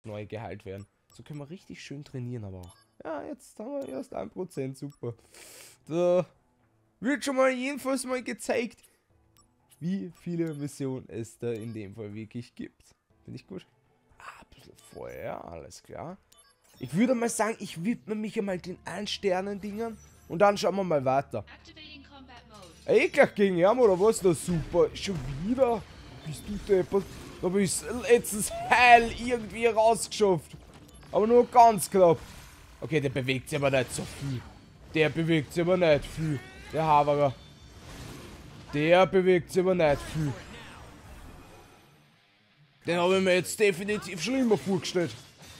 neu geheilt werden. So können wir richtig schön trainieren aber auch. Ja, jetzt haben wir erst 1%, super. Da wird schon mal jedenfalls mal gezeigt, wie viele Missionen es da in dem Fall wirklich gibt. Finde ich gut. Ah, ein bisschen Feuer, alles klar. Ich würde mal sagen, ich widme mich einmal den 1-Sternen-Dingern und dann schauen wir mal weiter. Gleich gegen ihn, oder was? Das super. Schon wieder? Bist du deppert? Da bist du letztes Heil irgendwie rausgeschafft. Aber nur ganz knapp. Okay, der bewegt sich aber nicht so viel. Der bewegt sich aber nicht viel. Der Haverer. Der bewegt sich aber nicht viel. Den habe ich mir jetzt definitiv schlimmer vorgestellt.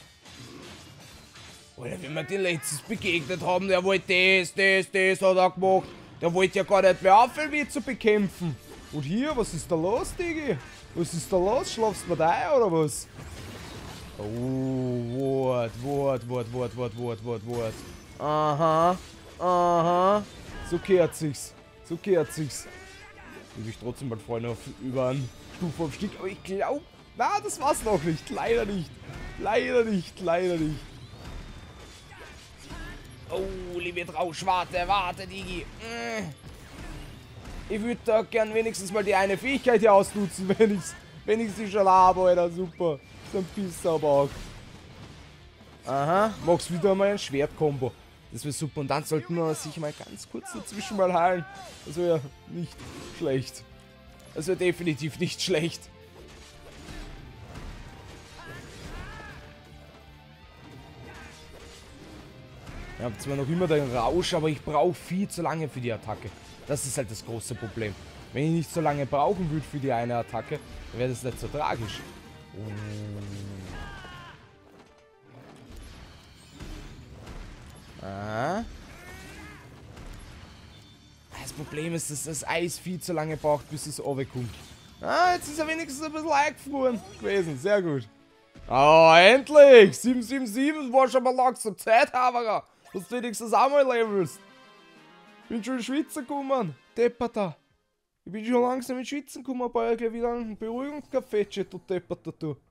Oder wenn wir den letztes begegnet haben, der wollte das hat er gemacht. Der wollte ja gar nicht mehr aufhören, wie zu bekämpfen. Und hier, was ist da los, Digi? Was ist da los? Schlafst du da ein, oder was? Oh, Wort. Aha. So kehrt sich's. Ich mich trotzdem mal freuen auf über einen Stufenaufstieg. Aber ich glaube, na, das war's noch nicht. Leider nicht. Oh, liebe Trausch, warte, Digi. Ich würde da gern wenigstens mal die eine Fähigkeit hier ausnutzen, wenn ich sie schon habe, Alter. Super. So ein Pisser aber auch. Aha, machst wieder mal ein Schwertkombo. Das wäre super. Und dann sollten wir sicher mal ganz kurz dazwischen mal heilen. Das wäre nicht schlecht. Das wäre definitiv nicht schlecht. Ich habe zwar noch immer den Rausch, aber ich brauche viel zu lange für die Attacke. Das ist halt das große Problem. Wenn ich nicht so lange brauchen würde für die eine Attacke, dann wäre das nicht so tragisch. Das Problem ist, dass das Eis viel zu lange braucht, bis es runterkommt. Jetzt ist er wenigstens ein bisschen eingefroren gewesen. Sehr gut. Oh, endlich! 777 war schon mal langsam Zeit, Haverer. Dass du wenigstens auch mal levelst. Bin schon in Schwitzen gekommen. Depperter. Ich bin schon langsam in Schwitzen gekommen, aber gleich wieder einen Beruhigungskaffee, du Depperter, du.